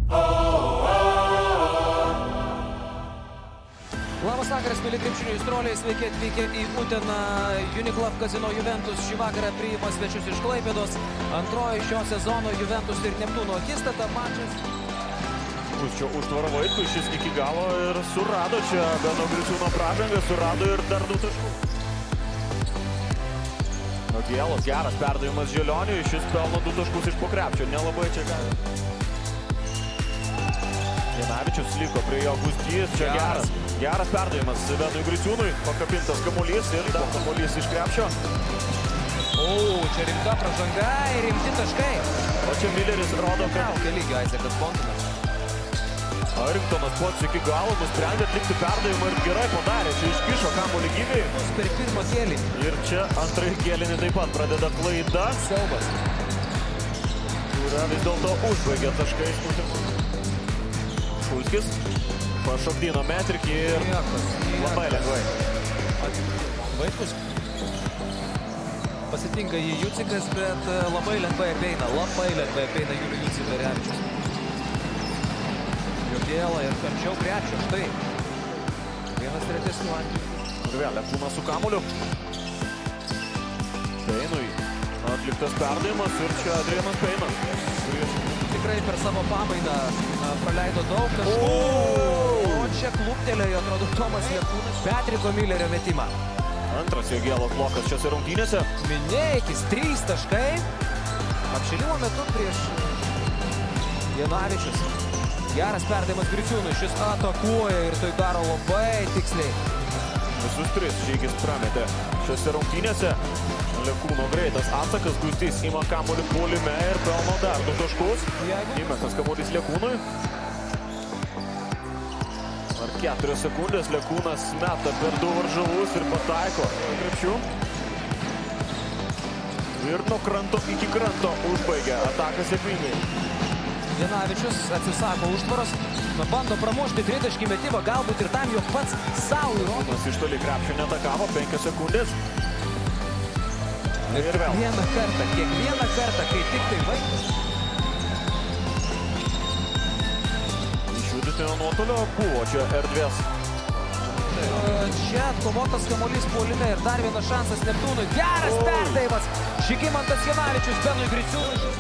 Labas vakaras, mėly krepšinio aistruoliai, sveiki atvykę į Uteną. Uniclub Casino Juventus šį vakarą priima svečius iš Klaipėdos. Antroji šio sezono Juventus ir Neptūno akistata mačas. Čia užtvaro Vaitkui, šis iki galo ir surado čia Beno Griciūno pražangą, surado ir dar 2 taškų. Nogėlos geras perdavimas Želioniui, šis pelno 2 taškus iš po krepšio, nelabai čia gali. Janavičius liko prie jo Gustys, čia geras perdavimas Benui Griciūnui, pakabintas kamuolys ir dar kamuolys iš krepšio. Čia rimta pražanga ir rimti taškai. O čia Milleris rodo, kad lygio Aizekas Bontonas. Aringtonas pats iki galo nusprendė atlikti perdavimą ir gerai padarė. Čia iškišo kamuolį gyviai. Per pirmą kėlinį. Ir čia antrąjį kėlinį taip pat pradeda klaida. Siaubas. Kurią vis dėlto užbaigė taškais. Šulskis pašokdino metrikį ir labai lengvai. Vaitkus pasitinka jį Jucikas, bet labai lengvai apeina. Julių Juciką Revičius. Jogėla ir arčiau krepšio. Štai. Vienas retesnių atvejų. Ir vėl Neptūnas su kamuoliu. Peinui atliktas perdavimas ir čia Adrianas Peinas. Tikrai per savo pamainą praleido daug taškų. O čia kluptelėjo, atrodo, Tomas Neptūnas. Patriko Millerio metimą. Antras Jogėlos blokas šiose rungtynėse. Minėjikis 3 taškai. Apšilimo metu prieš Janavičius. Geras perdavimas Griciūnui, šis atakuoja ir tai daro labai tiksliai. Visus 3 žygis prametė šiose rungtynėse. Lekūno greitas atsakas, Gustys ima kamuolį puolime ir pelno dar 2 taškus. Įmestas kamuolys Lekūnui. Ar 4 sekundės Lekūnas meta per 2 varžovus ir pataiko krepšių. Ir nuo kranto iki kranto užbaigia ataką sėkmingai. Janavičius atsisako užtvaros, bando pramušti 3-taškį metimą, galbūt ir tam jo pats savo įrodė. Iš toli krepšio netakavo, 5 sekundės. Ir vėl. Kiekvieną kartą, kai tik tai Vaitkus. Iš vidutinio nuotolio buvo čia erdvės. Čia atkovotas kamuolys puolime ir dar vienas šansas Neptūnui. Geras perdavimas. Žygimantas Janavičius Benui Griciūnui.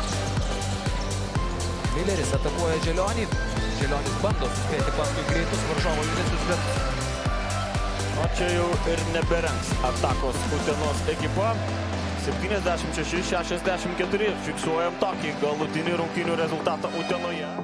Milleris atakuoja Želionį. Želionis bando suspėti paskui greitus varžovo judesius, bet... O čia jau ir neberengs atakos Utenos ekipa. 76-64. Fiksuojam tokį galutinį rungtynių rezultatą Utenoje.